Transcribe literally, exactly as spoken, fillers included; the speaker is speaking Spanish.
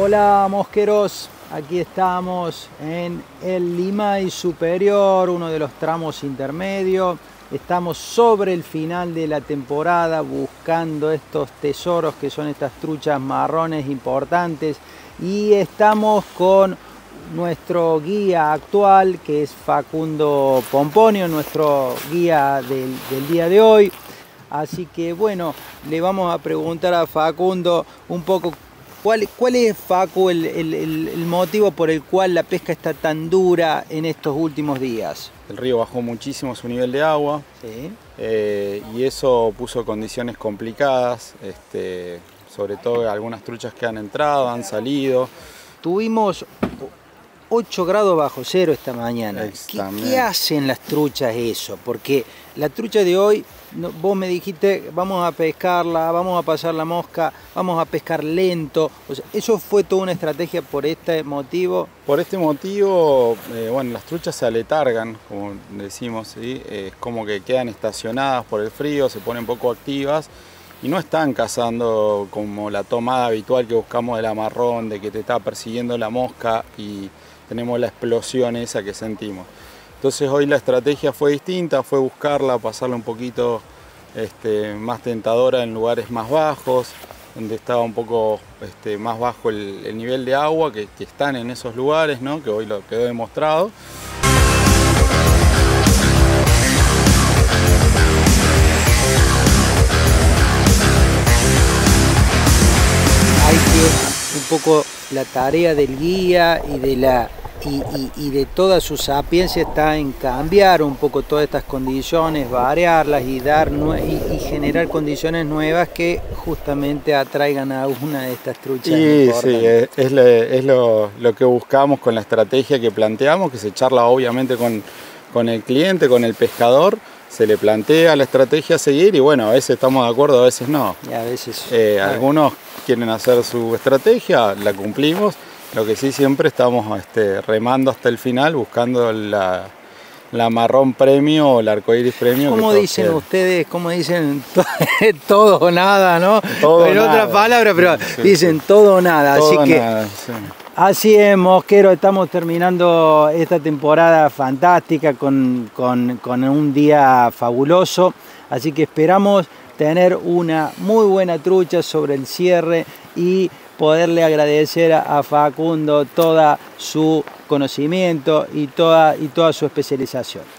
Hola mosqueros, aquí estamos en el Limay Superior, uno de los tramos intermedios. Estamos sobre el final de la temporada buscando estos tesoros que son estas truchas marrones importantes, y estamos con nuestro guía actual, que es Facundo Pomponio, nuestro guía del, del día de hoy. Así que bueno, le vamos a preguntar a Facundo un poco ¿Cuál, ¿Cuál es, Facu, el, el, el motivo por el cual la pesca está tan dura en estos últimos días? El río bajó muchísimo su nivel de agua, ¿Sí? eh, y eso puso condiciones complicadas, este, sobre todo algunas truchas que han entrado, han salido. Tuvimos ocho grados bajo cero esta mañana. ¿Qué, ¿Qué hacen las truchas eso? Porque la trucha de hoy, no, vos me dijiste, vamos a pescarla, vamos a pasar la mosca, vamos a pescar lento. O sea, ¿eso fue toda una estrategia por este motivo? Por este motivo, eh, bueno, las truchas se aletargan, como decimos, ¿sí? Eh, es como que quedan estacionadas por el frío, se ponen poco activas y no están cazando como la tomada habitual que buscamos del amarrón, de que te está persiguiendo la mosca y tenemos la explosión esa que sentimos. Entonces hoy la estrategia fue distinta, fue buscarla, pasarla un poquito este, más tentadora en lugares más bajos, donde estaba un poco este, más bajo el, el nivel de agua, que, que están en esos lugares, ¿no? Que hoy lo quedó demostrado. Hay que un poco la tarea del guía y de la Y, y, y de toda su sapiencia está en cambiar un poco todas estas condiciones, variarlas y, dar y, y generar condiciones nuevas que justamente atraigan a una de estas truchas. Sí, sí, es, es, lo, es lo, lo que buscamos con la estrategia que planteamos, que se charla obviamente con, con el cliente, con el pescador, se le plantea la estrategia a seguir y bueno, a veces estamos de acuerdo, a veces no. Y a veces, eh, algunos quieren hacer su estrategia, la cumplimos. Lo que sí, siempre estamos este, remando hasta el final, buscando la, la marrón premio o el arcoíris premio. ¿Cómo dicen quede. ustedes? ¿Cómo dicen? Todo o nada, ¿no? Todo en nada. otras palabras, pero sí, sí, dicen sí. todo o nada. Todo así nada, que, sí. Así es, mosquero, estamos terminando esta temporada fantástica con, con, con un día fabuloso. Así que esperamos tener una muy buena trucha sobre el cierre y poderle agradecer a Facundo todo su conocimiento y toda, y toda su especialización.